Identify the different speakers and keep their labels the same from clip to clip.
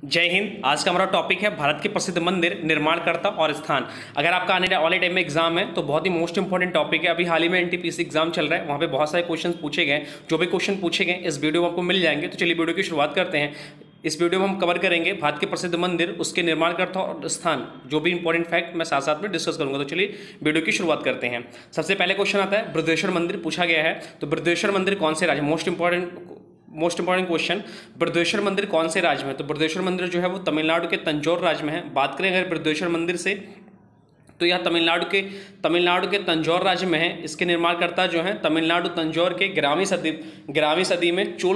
Speaker 1: जय हिंद। आज का हमारा टॉपिक है भारत के प्रसिद्ध मंदिर, निर्माणकर्ता और स्थान। अगर आपका आने वाले टाइम में एग्जाम है तो बहुत ही मोस्ट इंपॉर्टेंट टॉपिक है। अभी हाल ही में एनटीपीसी एग्जाम चल रहा है, वहाँ पे बहुत सारे क्वेश्चन पूछे गए। जो भी क्वेश्चन पूछे गए इस वीडियो में आपको मिल जाएंगे। तो चलिए वीडियो की शुरुआत करते हैं। इस वीडियो में हम कवर करेंगे भारत के प्रसिद्ध मंदिर, उसके निर्माणकर्ता और स्थान, जो भी इंपॉर्टेंट फैक्ट मैं साथ साथ में डिस्कस करूंगा। तो चलिए वीडियो की शुरुआत करते हैं। सबसे पहले क्वेश्चन आता है बृहदेश्वर मंदिर पूछा गया है। तो बृहदेश्वर मंदिर कौन से राज्य, मोस्ट इंपॉर्टेंट क्वेश्चन, बृहदेश्वर मंदिर कौन से राज्य में है? तो बृहदेश्वर मंदिर जो है वो तमिलनाडु के तंजौर राज्य में है। बात करें अगर बृहदेश्वर मंदिर से तो यह तमिलनाडु के तंजौर राज्य में है। इसके निर्माणकर्ता जो है तमिलनाडु तंजौर के ग्यारहवीं सदी में चोल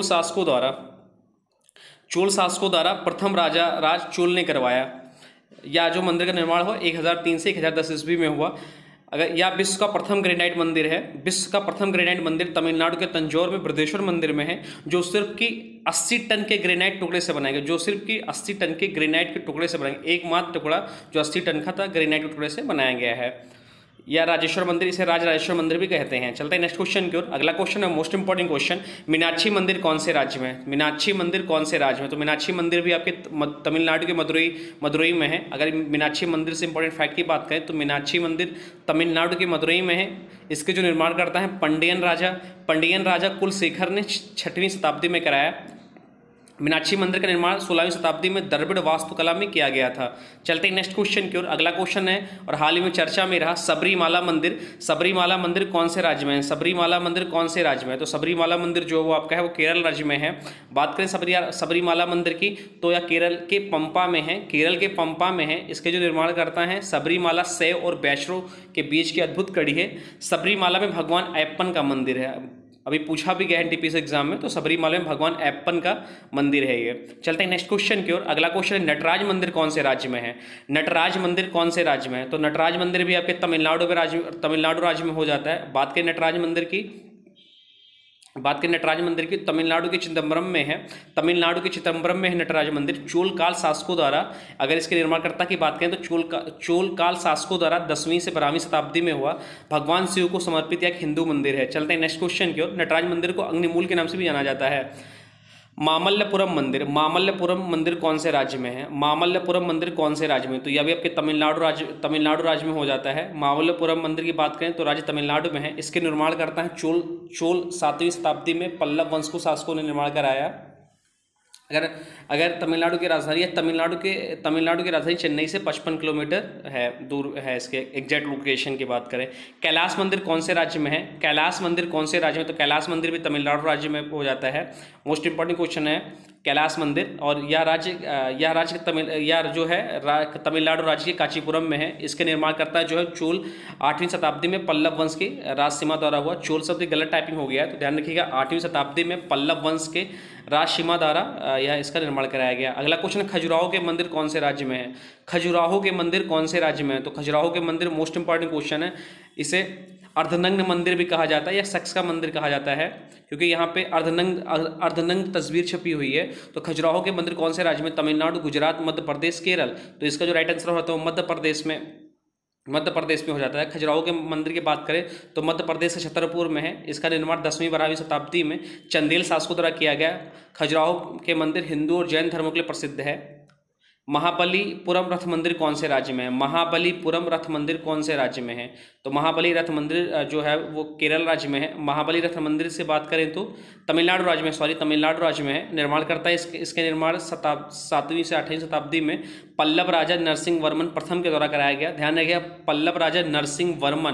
Speaker 1: शासकों द्वारा प्रथम राज चोल ने करवाया। या जो मंदिर का निर्माण हुआ 1003 से 1010 ईस्वी में हुआ। अगर या विश्व का प्रथम ग्रेनाइट मंदिर है। विश्व का प्रथम ग्रेनाइट मंदिर तमिलनाडु के तंजौर में बृहदेश्वर मंदिर में है, जो सिर्फ की 80 टन के ग्रेनाइट टुकड़े से बनाएंगे। जो सिर्फ की 80 टन के ग्रेनाइट के टुकड़े से बनाएंगे, एकमात्र टुकड़ा जो 80 टन का था ग्रेनाइट के टुकड़े से बनाया गया है। या राजेश्वर मंदिर, इसे राजेश्वर मंदिर भी कहते हैं। चलते हैं नेक्स्ट क्वेश्चन की ओर। अगला क्वेश्चन है मोस्ट इंपॉर्टेंट क्वेश्चन, मीनाक्षी मंदिर कौन से राज्य में है? मीनाक्षी मंदिर कौन से राज्य में? तो मीनाक्षी मंदिर भी आपके तमिलनाडु के मदुरई में है। अगर मीनाक्षी मंदिर से इंपॉर्टेंट फैक्ट की बात करें तो मीनाक्षी मंदिर तमिलनाडु के मदुरई में है। इसके जो निर्माण करता है पंडियन राजा कुलशेखर ने 6वीं शताब्दी में कराया। मीनाक्षी मंदिर का निर्माण 16वीं शताब्दी में द्रविड़ वास्तुकला में किया गया था। चलते हैं नेक्स्ट क्वेश्चन की ओर। अगला क्वेश्चन है और हाल ही में चर्चा में रहा सबरीमाला मंदिर कौन से राज्य में है? सबरीमाला मंदिर कौन से राज्य में है? तो सबरीमाला मंदिर जो वो आपका है वो केरल राज्य में है। बात करें सबरीमाला मंदिर की तो यह केरल के पंपा में है। इसके जो निर्माण करता है सबरीमाला शैव और वैष्णो के बीच की अद्भुत कड़ी है। सबरीमाला में भगवान अयप्पन का मंदिर है। अभी पूछा भी गया है एनटीपीसी एग्जाम में, तो सबरीमाला में भगवान अयप्पन का मंदिर है ये। चलते हैं नेक्स्ट क्वेश्चन की ओर। अगला क्वेश्चन है नटराज मंदिर कौन से राज्य में है? नटराज मंदिर कौन से राज्य में है? तो नटराज मंदिर भी आपके तमिलनाडु राज्य में हो जाता है। बात करें नटराज मंदिर की तमिलनाडु के चिदम्बरम में है। नटराज मंदिर चोल काल शासकों द्वारा, अगर इसके निर्माणकर्ता की बात करें तो चोल काल शासकों द्वारा 10वीं से 12वीं शताब्दी में हुआ। भगवान शिव को समर्पित एक हिंदू मंदिर है। चलते हैं नेक्स्ट क्वेश्चन की ओर। नटराज मंदिर को अग्निमूल के नाम से भी जाना जाता है। मामल्लपुरम मंदिर कौन से राज्य में है? मामल्लपुरम मंदिर कौन से राज्य में? तो यह भी आपके तमिलनाडु राज्य में हो जाता है। मामल्लपुरम मंदिर की बात करें तो राज्य तमिलनाडु में है। इसके निर्माण करता है चोल 7वीं शताब्दी में पल्लव वंश को शासकों ने निर्माण कराया। अगर तमिलनाडु की राजधानी है, तमिलनाडु की राजधानी चेन्नई से 55 किलोमीटर है दूर है। इसके एग्जैक्ट लोकेशन की बात करें। कैलाश मंदिर कौन से राज्य में है? तो कैलाश मंदिर भी तमिलनाडु राज्य में हो जाता है। मोस्ट इंपॉर्टेंट क्वेश्चन है कैलाश मंदिर। और तमिलनाडु राज्य के कांचीपुरम में है। इसके निर्माणकर्ता जो है चोल 8वीं शताब्दी में पल्लव वंश की राज सीमा द्वारा हुआ। चोल शब्द गलत टाइपिंग हो गया है तो ध्यान रखिएगा। 8वीं शताब्दी में पल्लव वंश के राज सीमा द्वारा यह इसका निर्माण कराया गया। अगला क्वेश्चन है खजुराहो के मंदिर कौन से राज्य में है? खजुराहो के मंदिर कौन से राज्य में है? तो खजुराहो के मंदिर मोस्ट इंपॉर्टेंट क्वेश्चन है। इसे अर्धनग्न मंदिर भी कहा जाता है या सेक्स का मंदिर कहा जाता है, क्योंकि यहाँ पे अर्धनग्न तस्वीर छपी हुई है। तो खजुराहो के मंदिर कौन से राज्य में? तमिलनाडु, गुजरात, मध्य प्रदेश, केरल। तो इसका जो राइट आंसर होता है वो मध्य प्रदेश में हो जाता है। खजुराहो के मंदिर की बात करें तो मध्य प्रदेश के छतरपुर में है। इसका निर्माण 10वीं-12वीं शताब्दी में चंदेल शासकों द्वारा किया गया। खजुराहो के मंदिर हिंदू और जैन धर्मों के लिए प्रसिद्ध है। महाबलीपुरम रथ मंदिर कौन से राज्य में है? महाबलीपुरम रथ मंदिर कौन से राज्य में है? तो महाबली रथ मंदिर जो है वो केरल राज्य में है। महाबली रथ मंदिर से बात करें तो तमिलनाडु राज्य में है। निर्माण करता है इसके निर्माण 7वीं से 8वीं शताब्दी में पल्लव राजा नरसिंह वर्मन प्रथम के द्वारा कराया गया। ध्यान रखिएगा, पल्लव राजा नरसिंह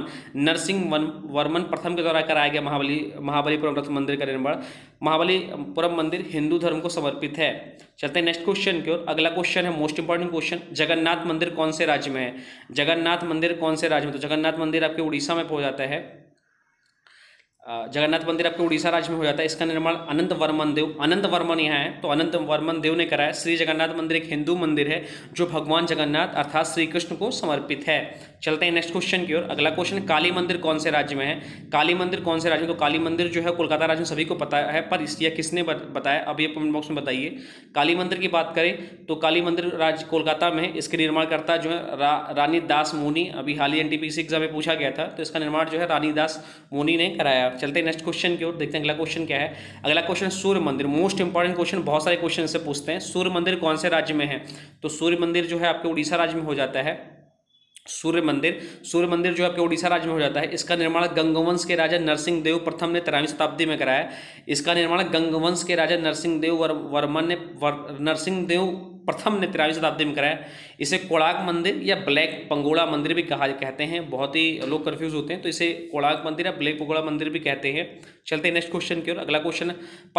Speaker 1: वर्मन प्रथम के द्वारा कराया गया महाबलीपुरम रथ मंदिर का निर्माण। महाबलीपुरम मंदिर हिंदू धर्म को समर्पित है। चलते हैं नेक्स्ट क्वेश्चन की ओर। अगला क्वेश्चन है मोस्ट इंपॉर्टेंट क्वेश्चन, जगन्नाथ मंदिर कौन से राज्य में है? जगन्नाथ मंदिर कौन से राज्य में? तो जगन्नाथ मंदिर आपके उड़ीसा में हो जाता है। जगन्नाथ मंदिर आपके उड़ीसा राज्य में हो जाता है। इसका निर्माण अनंत वर्मन यहाँ है तो अनंत वर्मन देव ने कराया। श्री जगन्नाथ मंदिर एक हिंदू मंदिर है जो भगवान जगन्नाथ अर्थात श्री कृष्ण को समर्पित है। चलते हैं नेक्स्ट क्वेश्चन की ओर। अगला क्वेश्चन, काली मंदिर कौन से राज्य में है? काली मंदिर कौन से राज्य में? तो काली मंदिर जो है कोलकाता राज्य में सभी को पता है, पर यह किसने बताया अभी आप कमेंट बॉक्स में बताइए। काली मंदिर की बात करें तो काली मंदिर राज्य कोलकाता में है। इसके निर्माण करता जो है रानी दास मुनि। अभी हाल ही एनटीपीसी एग्जाम में पूछा गया था, तो इसका निर्माण जो है रानी दास मुनि ने कराया। चलते हैं नेक्स्ट क्वेश्चन की ओर, देखते हैं अगला क्वेश्चन क्या है। अगला क्वेश्चन सूर्य मंदिर, मोस्ट इंपॉर्टेंट क्वेश्चन, बहुत सारे क्वेश्चन से पूछते हैं। सूर्य मंदिर कौन से राज्य में है? तो सूर्य मंदिर जो है आपके उड़ीसा राज्य में हो जाता है। सूर्य मंदिर जो आपके उड़ीसा राज्य में हो जाता है। इसका निर्माण गंगवंश के राजा नरसिंह देव प्रथम ने 13वीं शताब्दी में कराया। इसका निर्माण गंगवंश के राजा नरसिंह देव प्रथम ने 13वीं शताब्दी में कराया। इसे कोणार्क मंदिर या ब्लैक पंगोड़ा मंदिर भी कहते हैं। बहुत ही लोग कंफ्यूज होते हैं, तो इसे कोणार्क मंदिर या ब्लैक पंगोड़ा मंदिर भी कहते हैं। चलते हैं नेक्स्ट क्वेश्चन की ओर। अगला क्वेश्चन,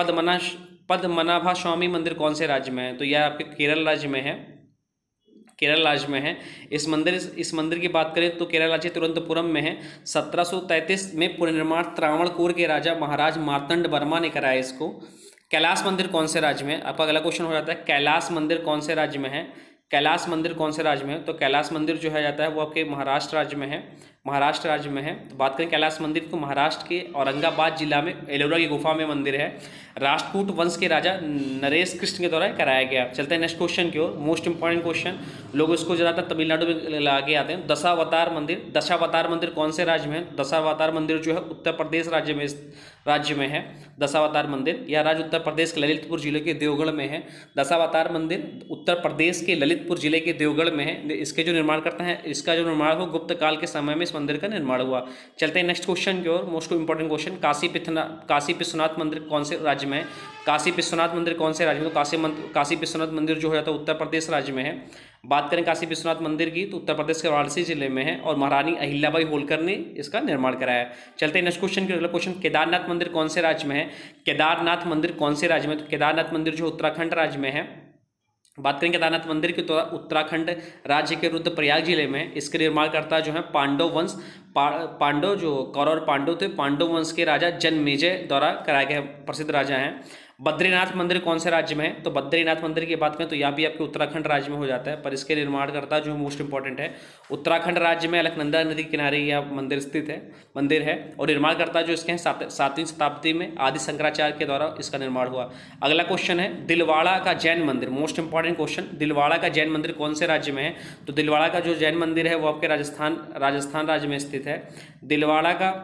Speaker 1: पद्मनाभ स्वामी मंदिर कौन से राज्य में है? तो यह आपके केरल राज्य में है। केरल राज्य में है। इस मंदिर की बात करें तो केरल राज्य तिरुवनंतपुरम में है। 1733 में पुनर्निर्माण त्रावणकोर के राजा महाराज मार्तंड वर्मा ने कराया इसको। कैलाश मंदिर कौन से राज्य में? आपका अगला क्वेश्चन हो जाता है, कैलाश मंदिर कौन से राज्य में है? कैलाश मंदिर कौन से राज्य में है? तो कैलाश मंदिर जो है जाता है वो आपके महाराष्ट्र राज्य में है। महाराष्ट्र राज्य में है। तो बात करें कैलाश मंदिर को, महाराष्ट्र के औरंगाबाद जिला में एलोरा की गुफा में मंदिर है। राष्ट्रकूट वंश के राजा नरेश कृष्ण के द्वारा कराया गया। चलते हैं नेक्स्ट क्वेश्चन की ओर, मोस्ट इंपॉर्टेंट क्वेश्चन, लोग इसको ज़्यादातर तमिलनाडु में लाके आते हैं। दशावतार मंदिर कौन से राज्य में है? दशावतार मंदिर जो है उत्तर प्रदेश राज्य में है। दशावतार मंदिर यह राज्य उत्तर प्रदेश के ललितपुर जिले के देवगढ़ में है। दशावतार मंदिर उत्तर प्रदेश के ललितपुर जिले के देवगढ़ में है। इसका जो निर्माण हो गुप्त काल के समय में इस मंदिर का निर्माण हुआ। चलते हैं नेक्स्ट क्वेश्चन की ओर, most important question, Kashi Vishwanath मंदिर कौन से राज्य में है? काशी विश्वनाथ मंदिर कौन से राज्य में? तो काशी विश्वनाथ मंदिर जो है तो उत्तर प्रदेश राज्य में है। बात करें काशी विश्वनाथ मंदिर की तो उत्तर प्रदेश के वाराणसी जिले में है और महारानी अहिल्याबाई होलकर ने इसका निर्माण कराया। चलते हैं नेक्स्ट क्वेश्चन की। अगला क्वेश्चन, केदारनाथ मंदिर कौन से राज्य में है? केदारनाथ मंदिर कौन से राज्य में? तो केदारनाथ मंदिर जो उत्तराखंड राज्य में है। बात करें केदारनाथ मंदिर की तो उत्तराखंड राज्य के रुद्रप्रयाग जिले में। इसके निर्माणकर्ता जो है पांडव वंश, पांडव जो कौरव पांडव थे, पांडव वंश के राजा जनमेजय द्वारा कराए गए प्रसिद्ध राजा हैं। बद्रीनाथ मंदिर कौन से राज्य में है? तो बद्रीनाथ मंदिर की बात करें तो यह भी आपके उत्तराखंड राज्य में हो जाता है, पर इसके निर्माणकर्ता जो मोस्ट इंपॉर्टेंट है उत्तराखंड राज्य में अलकनंदा नदी के किनारे यह मंदिर है और निर्माणकर्ता जो इसके हैं 7वीं शताब्दी में आदि शंकराचार्य के द्वारा इसका निर्माण हुआ। अगला क्वेश्चन है, दिलवाड़ा का जैन मंदिर, मोस्ट इंपॉर्टेंट क्वेश्चन, दिलवाड़ा का जैन मंदिर कौन से राज्य में है? तो दिलवाड़ा का जो जैन मंदिर है वो आपके राजस्थान राज्य में स्थित है। दिलवाड़ा का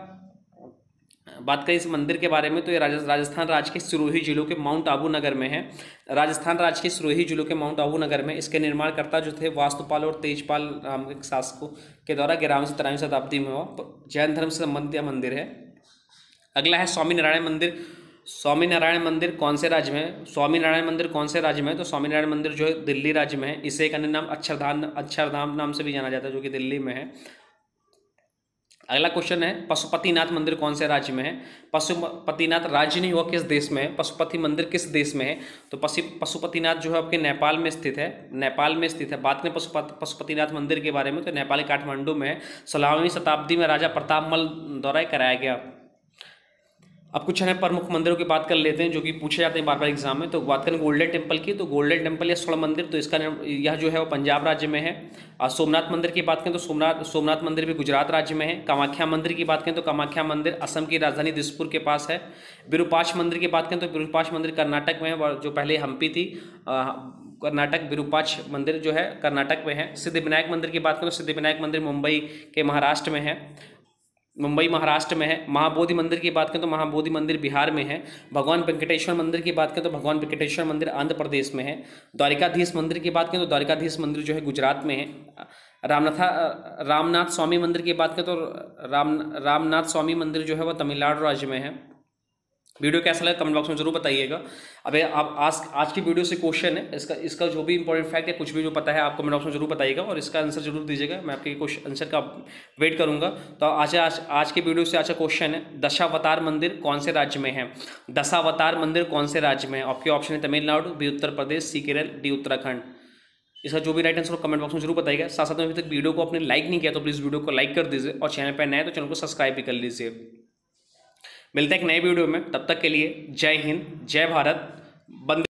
Speaker 1: बात करें इस मंदिर के बारे में तो ये राजस्थान राज्य के सिरोही जिलों के माउंट आबू नगर में है। राजस्थान राज्य के सिरोही जिलों के माउंट आबू नगर में। इसके निर्माणकर्ता जो थे वास्तुपाल और तेजपाल नाम के शासकों के द्वारा 11वीं से 13वीं शताब्दी में हुआ। जैन धर्म से संबंधित मंदिर है। अगला है स्वामीनारायण मंदिर। स्वामीनारायण मंदिर कौन से राज्य में है? स्वामीनारायण मंदिर कौन से राज्य में है? तो स्वामीनारायण मंदिर जो है दिल्ली राज्य में है। इसे एक अन्य नाम अक्षरधाम नाम से भी जाना जाता है जो कि दिल्ली में है। अगला क्वेश्चन है, पशुपतिनाथ मंदिर कौन से राज्य में है? पशुपतिनाथ राज्य नहीं हुआ, किस देश में है? पशुपति मंदिर किस देश में है? तो पशुपतिनाथ जो है आपके नेपाल में स्थित है। बात करें पशुपतिनाथ मंदिर के बारे में तो नेपाल के काठमांडू में है। 16वीं शताब्दी में राजा प्रतापमल द्वारा कराया गया। अब कुछ है प्रमुख मंदिरों की बात कर लेते हैं जो कि पूछे जाते हैं बार बार एग्जाम में। तो बात करें गोल्डन टेम्पल की तो गोल्डन टेम्पल या स्वर्ण मंदिर तो इसका यह जो है वो पंजाब राज्य में है। सोमनाथ मंदिर की बात करें तो सोमनाथ मंदिर भी गुजरात राज्य में है। कामाख्या मंदिर की बात करें तो कामाख्या मंदिर असम की राजधानी दिसपुर के पास है। विरूपाक्ष मंदिर की बात करें तो विरूपाक्ष मंदिर कर्नाटक में है, जो पहले हम्पी थी कर्नाटक। विरूपाक्ष मंदिर जो है कर्नाटक में है। सिद्धिविनायक मंदिर की बात करें तो सिद्धिविनायक मंदिर मुंबई के महाराष्ट्र में है। महाबोधि मंदिर की बात करें तो महाबोधि मंदिर बिहार में है। भगवान वेंकटेश्वर मंदिर की बात करें तो भगवान वेंकटेश्वर मंदिर आंध्र प्रदेश में है। द्वारिकाधीश मंदिर की बात करें तो द्वारिकाधीश मंदिर जो है गुजरात में है। रामनाथ स्वामी मंदिर की बात करें तो रामनाथ स्वामी मंदिर जो है वह तमिलनाडु राज्य में है। वीडियो कैसा लगा कमेंट बॉक्स में जरूर बताइएगा। अबे आप आज की वीडियो से क्वेश्चन है इसका जो भी इंपॉर्टेंट फैक्ट है, कुछ भी जो पता है आप कमेंट बॉक्स में जरूर बताइएगा और इसका आंसर जरूर दीजिएगा। मैं आपके क्वेश्चन आंसर का वेट करूंगा। तो आज की वीडियो से अच्छा क्वेश्चन है, दशावतार मंदिर कौन से राज्य में है? दशावतार मंदिर कौन से राज्य में है? आपके ऑप्शन है Tamil Nadu, B Uttar Pradesh, C Kerala, D Uttarakhand. इसका जो भी राइट आंसर हो कमेंट बॉक्स में जरूर बताइएगा। साथ साथ में अभी तक वीडियो को आपने लाइक नहीं किया तो प्लीज़ वीडियो को लाइक कर दीजिए और चैनल पर नए तो चैनल को सब्सक्राइब भी कर लीजिए। मिलते हैं एक नए वीडियो में, तब तक के लिए जय हिंद, जय भारत, बंदे